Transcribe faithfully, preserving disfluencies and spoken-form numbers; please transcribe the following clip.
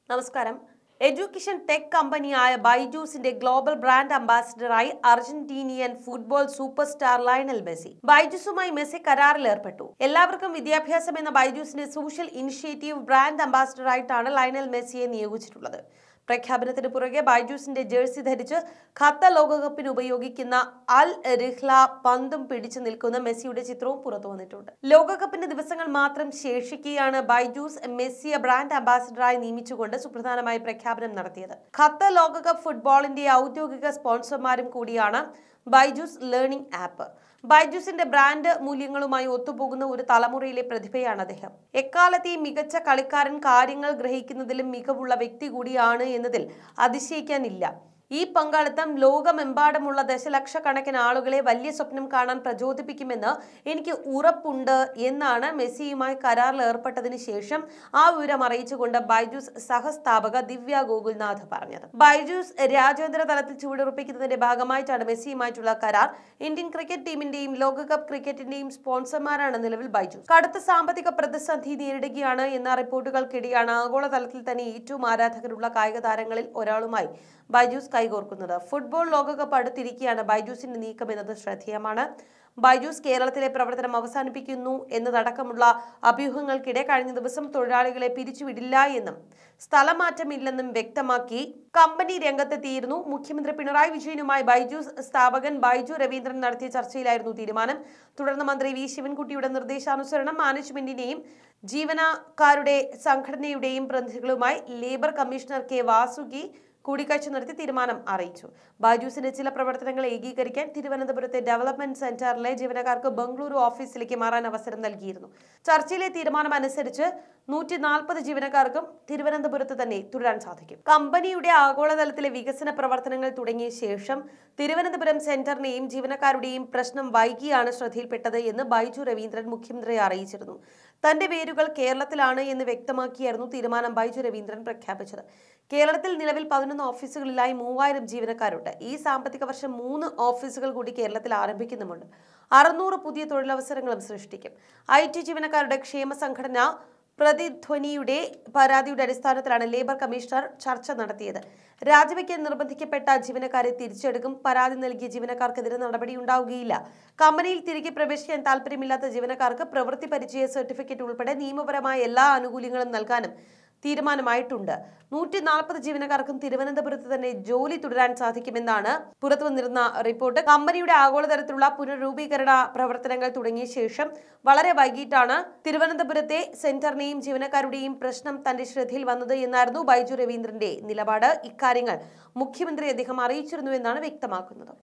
നമസ്കാരം. Education tech കമ്പനിയായ ബൈജൂസിന്റെ ഗ്ലോബൽ ബ്രാൻഡ് അംബാസിഡറായി Argentinian football super star Lionel Messi. ബൈജൂസുമായി മെസ്സി കരാറിൽ ഏർപ്പെട്ടു. എല്ലാവർക്കും വിദ്യാഭ്യാസം എന്ന ബൈജൂസിന്റെ സോഷ്യൽ ഇനിഷ്യേറ്റീവ് ബ്രാൻഡ് അംബാസിഡറായിട്ടാണ് ലയണൽ മെസ്സിയെ നിയോഗിച്ചിട്ടുള്ളത്. പ്രഖ്യാപനത്തിന് പുറകെ ബൈജൂസിന്റെ ജേഴ്സി ധരിച്ച് ഖത്തർ ലോകകപ്പിന് ഉപയോഗിക്കുന്ന അൽ റിഹ്ല പന്തും പിടിച്ചു നിൽക്കുന്ന മെസ്സിയുടെ ചിത്രവും പുറത്തു വന്നിട്ടുണ്ട്. ലോകകപ്പിന്റെ ദിവസങ്ങൾ മാത്രം ശേഷിക്കെയാണ് ബൈജൂസ് മെസ്സിയെ ബ്രാൻഡ് അംബാസിഡറായി നിയമിച്ചുകൊണ്ട് സുപ്രധാനമായ പ്രഖ്യാപനം നടത്തിയത്. ഖത്തർ ലോകകപ്പ് ഫുട്ബോളിന്റെ ഔദ്യോഗിക സ്പോൺസർമാരും കൂടിയാണ് ബൈജൂസ് ലേണിംഗ് ആപ്പ്. ബൈജൂസിന്റെ ബ്രാൻഡ് മൂല്യങ്ങളുമായി ഒത്തുപോകുന്ന ഒരു തലമുറയിലെ പ്രതിഭയാണ് അദ്ദേഹം. എക്കാലത്തെയും മികച്ച കളിക്കാരൻ, കാര്യങ്ങൾ ഗ്രഹിക്കുന്നതിലും മികവുള്ള വ്യക്തി കൂടിയാണ് എന്നതിൽ അതിശയിക്കാനില്ല. ഈ പങ്കാളിത്തം ലോകമെമ്പാടുമുള്ള ദശലക്ഷക്കണക്കിന് ആളുകളെ വലിയ സ്വപ്നം കാണാൻ പ്രചോദിപ്പിക്കുമെന്ന് എനിക്ക് ഉറപ്പുണ്ട് എന്നാണ് മെസ്സിയുമായി കരാറിൽ ഏർപ്പെട്ടതിന് ശേഷം ആ വിവരം അറിയിച്ചുകൊണ്ട് ബൈജൂസ് സഹസ്ഥാപക ദിവ്യ ഗോകുൽനാഥ് പറഞ്ഞത്. ബൈജൂസ് രാജ്യാന്തര തലത്തിൽ ചുവടുറപ്പിക്കുന്നതിന്റെ ഭാഗമായിട്ടാണ് മെസ്സിയുമായിട്ടുള്ള കരാർ. ഇന്ത്യൻ ക്രിക്കറ്റ് ടീമിന്റെയും ലോകകപ്പ് ക്രിക്കറ്റിന്റെയും സ്പോൺസർമാരാണ് നിലവിൽ ബൈജൂസ്. കടുത്ത സാമ്പത്തിക പ്രതിസന്ധി നേരിടുകയാണ് എന്ന റിപ്പോർട്ടുകൾക്കിടെയാണ് ആഗോളതലത്തിൽ തന്നെ ഏറ്റവും ആരാധകരുള്ള കായിക താരങ്ങളിൽ ഒരാളുമായി ബൈജൂസ് കൈകോർക്കുന്നത്. ഫുട്ബോൾ ലോകകപ്പ് അടുത്തിരിക്കെയാണ് ബൈജൂസിന്റെ നീക്കം എന്നത് ശ്രദ്ധേയമാണ്. ബൈജൂസ് കേരളത്തിലെ പ്രവർത്തനം അവസാനിപ്പിക്കുന്നു എന്നതടക്കമുള്ള അഭ്യൂഹങ്ങൾക്കിടെ കഴിഞ്ഞ ദിവസം തൊഴിലാളികളെ പിരിച്ചുവിടില്ല എന്നും സ്ഥലമാറ്റമില്ലെന്നും വ്യക്തമാക്കി കമ്പനി രംഗത്തെത്തിയിരുന്നു. മുഖ്യമന്ത്രി പിണറായി വിജയനുമായി ബൈജൂസ് സ്ഥാപകൻ ബൈജു രവീന്ദ്രൻ നടത്തിയ ചർച്ചയിലായിരുന്നു തീരുമാനം. തുടർന്ന് മന്ത്രി വി ശിവൻകുട്ടിയുടെ നിർദ്ദേശാനുസരണം മാനേജ്മെന്റിനെയും ജീവനക്കാരുടെ സംഘടനയുടെയും പ്രതിനിധികളുമായി ലേബർ കമ്മീഷണർ കെ വാസുകി കൂടിക്കാഴ്ച നടത്തി തീരുമാനം അറിയിച്ചു. ബൈജൂസിന്റെ ചില പ്രവർത്തനങ്ങൾ ഏകീകരിക്കാൻ തിരുവനന്തപുരത്തെ ഡെവലപ്മെന്റ് സെന്ററിലെ ജീവനക്കാർക്ക് ബംഗളൂരു ഓഫീസിലേക്ക് മാറാൻ അവസരം നൽകിയിരുന്നു. ചർച്ചയിലെ തീരുമാനം അനുസരിച്ച് നൂറ്റി നാൽപ്പത് ജീവനക്കാർക്കും തിരുവനന്തപുരത്ത് തന്നെ തുടരാൻ സാധിക്കും. കമ്പനിയുടെ ആഗോളതലത്തിലെ വികസന പ്രവർത്തനങ്ങൾ തുടങ്ങിയ ശേഷം തിരുവനന്തപുരം സെന്ററിനെയും ജീവനക്കാരുടെയും പ്രശ്നം വൈകിയാണ് ശ്രദ്ധയിൽപ്പെട്ടത് എന്ന് ബൈജു രവീന്ദ്രൻ മുഖ്യമന്ത്രിയെ അറിയിച്ചിരുന്നു. തന്റെ വേരുകൾ കേരളത്തിലാണ് എന്ന് വ്യക്തമാക്കിയായിരുന്നു തീരുമാനം ബൈജു രവീന്ദ്രൻ പ്രഖ്യാപിച്ചത്. കേരളത്തിൽ നിലവിൽ പതിനൊന്ന് ഓഫീസുകളിലായി മൂവായിരം ജീവനക്കാരുണ്ട്. ഈ സാമ്പത്തിക വർഷം മൂന്ന് ഓഫീസുകൾ കൂടി കേരളത്തിൽ ആരംഭിക്കുന്നുമുണ്ട്. അറുന്നൂറ് പുതിയ തൊഴിലവസരങ്ങളും സൃഷ്ടിക്കും. ഐ ടി ജീവനക്കാരുടെ ക്ഷേമ സംഘടന പ്രതിധ്വനിയുടെ പരാതിയുടെ അടിസ്ഥാനത്തിലാണ് ലേബർ കമ്മീഷണർ ചർച്ച നടത്തിയത്. രാജിവെക്കാൻ നിർബന്ധിക്കപ്പെട്ട ജീവനക്കാരെ തിരിച്ചെടുക്കും. പരാതി നൽകിയ ജീവനക്കാർക്കെതിരെ നടപടി ഉണ്ടാവുകയില്ല. കമ്പനിയിൽ തിരികെ പ്രവേശിക്കാൻ താല്പര്യമില്ലാത്ത ജീവനക്കാർക്ക് പ്രവൃത്തി പരിചയ സർട്ടിഫിക്കറ്റ് ഉൾപ്പെടെ നിയമപരമായ എല്ലാ ആനുകൂല്യങ്ങളും നൽകാനും തീരുമാനമായിട്ടുണ്ട്. നൂറ്റി നാൽപ്പത് ജീവനക്കാർക്കും തിരുവനന്തപുരത്ത് തന്നെ ജോലി തുടരാൻ സാധിക്കുമെന്നാണ് പുറത്തു വന്നിരുന്ന റിപ്പോർട്ട്. കമ്പനിയുടെ ആഗോളതലത്തിലുള്ള പുനരൂപീകരണ പ്രവർത്തനങ്ങൾ തുടങ്ങിയ ശേഷം വളരെ വൈകിട്ടാണ് തിരുവനന്തപുരത്തെ സെന്ററിനെയും ജീവനക്കാരുടെയും പ്രശ്നം തന്റെ ശ്രദ്ധയിൽ വന്നത് എന്നായിരുന്നു ബൈജു രവീന്ദ്രന്റെ നിലപാട്. ഇക്കാര്യങ്ങൾ മുഖ്യമന്ത്രി അദ്ദേഹം അറിയിച്ചിരുന്നു എന്നാണ് വ്യക്തമാക്കുന്നത്.